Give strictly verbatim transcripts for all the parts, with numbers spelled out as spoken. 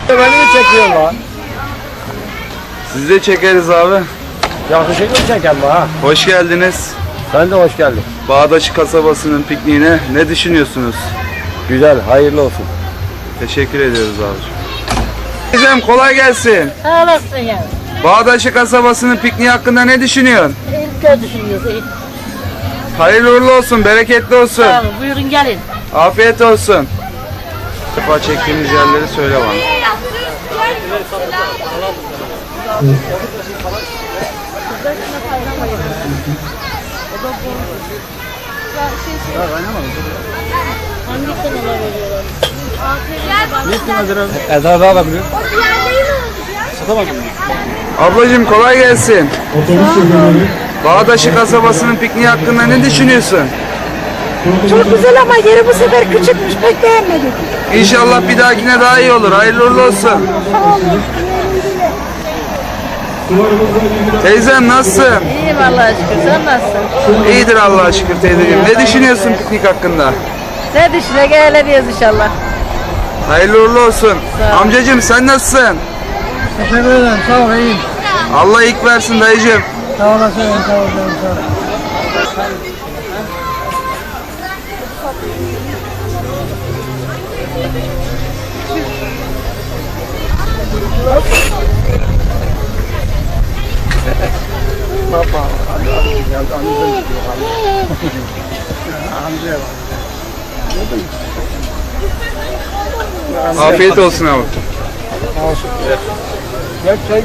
Beni mi çekiyorsun lan? Sizi de çekeriz abi. Yakışıklı çeken mi ha? Hoş geldiniz. Sen de hoş geldin. Bağdaşı kasabasının pikniğine ne düşünüyorsunuz? Güzel, hayırlı olsun. Teşekkür ediyoruz abiciğim. Teyzem kolay gelsin. Sağ olasın ya. Bağdaşı kasabasının pikniği hakkında ne düşünüyorsun? İlk düşünüyoruz. İlk. Hayırlı uğurlu olsun, bereketli olsun. Sağ olun, buyurun gelin. Afiyet olsun. Bir defa çektiğimiz yerleri söyle bana. Hangi kanala veriyorlar? Eda da alabiliyor. Ablacığım kolay gelsin. Bağdaşı kasabasının pikniği hakkında ne düşünüyorsun? Çok güzel ama yeri bu sefer küçükmüş, pek beğenmedik. İnşallah bir dahakine daha iyi olur. Hayırlı uğurlu olsun. Teyzem nasılsın? İyiyim Allah'a şükür. Sen nasılsın? İyidir Allah'a şükür teyzeciğim. Ne düşünüyorsun piknik hakkında? Ne düşüne eğleniyoruz inşallah. Hayırlı uğurlu olsun. Sağ ol. Amcacığım sen nasılsın? Teşekkür ederim, sağ ol, iyiyim. Allah ilk versin dayıcığım. Sağ olasın, sağ olasın, sağ ol. Afiyet olsun abi. Gel çay.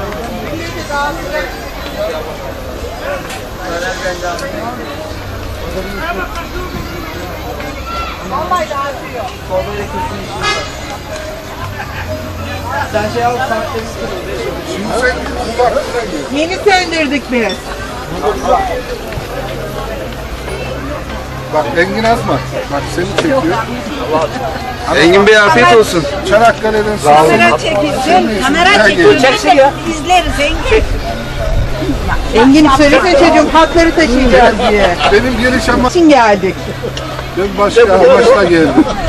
Yeni söndürdük biz. Bak Engin Azma. Bak seni çekiyor. Engin Bey afiyet olsun. Çanakkale'den sağ olun. Kamera çekilsin. Kamera çekilsin. İzleriz Engin. Engin söylesene çocuğum hakları taşıyacağız diye. Benim geliş ama için geldik. ben başka amaçla geldim.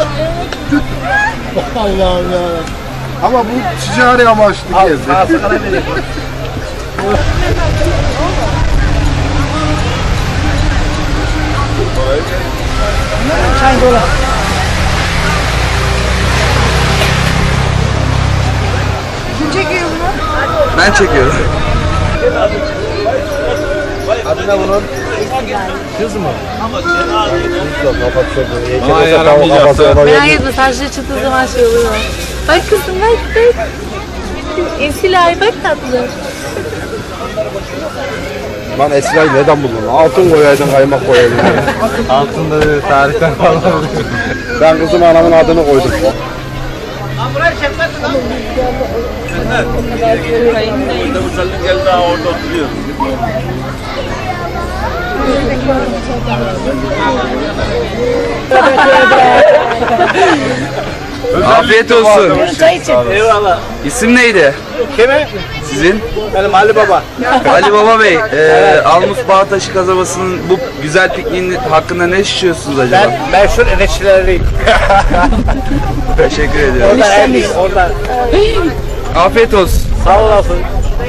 Allah'ım ya. Ama bu ticari amaçlı geldi. Çay dola. Kim çekiyor bunu? Ben çekiyorum. Adı ne bunun? Kız mı? Ama yaramayacaktı. Merak etme, sadece çıtı zaman şey oluyor. Bak kızım, bak bak. Esilay bak tatlı. Lan Esra'yı neden buldun? Altın koyaydın, kaymak koyaydın. Altında tarihten falan. Ben kızım anamın adını koydum. Afiyet olsun. Çay için. Eyvallah. İsim neydi? Kime? Sizin? Benim Ali Baba. Ali Baba Bey, e, Almus Bağdaşı kasabasının bu güzel pikniğinin hakkında ne düşünüyorsunuz acaba? Ben meşhur enişteleriyim. Teşekkür ediyorum. Oradan evliyim, oradan. Afiyet olsun. Sağ olasın.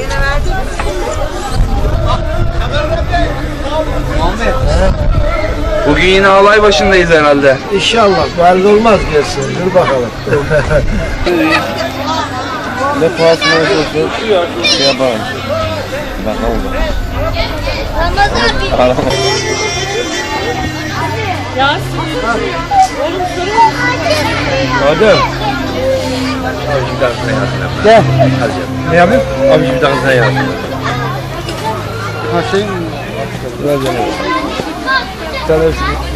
Bugün yine alay başındayız herhalde. İnşallah. Belli olmaz gelsin. Dur bakalım. Ne pahasına olursa şey yapalım. Bakalım. Adem. Abi bir daha sen yazsın. Gel. Ne yapayım? Abi bir daha sen yazsın. Ha şey mi? Biraz yana. Bir tane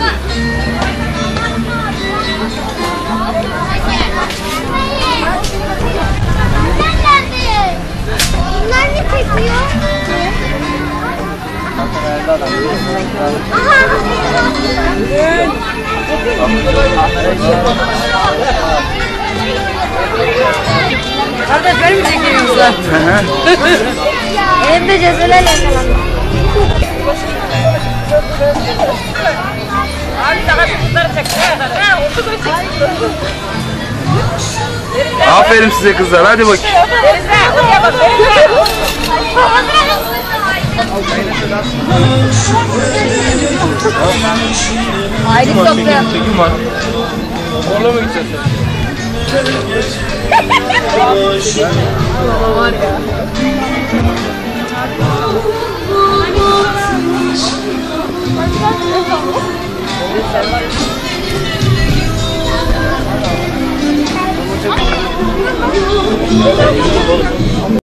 Bunlar ne çekiyor? Kardeş benim mi çekiyorsun? Elimde cezelerle yakalandım. Abi daha çocukları çek. Afiyet Aferin size kızlar. Hadi bakayım. Ayrı sofra. Çekim var. Orla mı gideceğiz? Var ya. Çok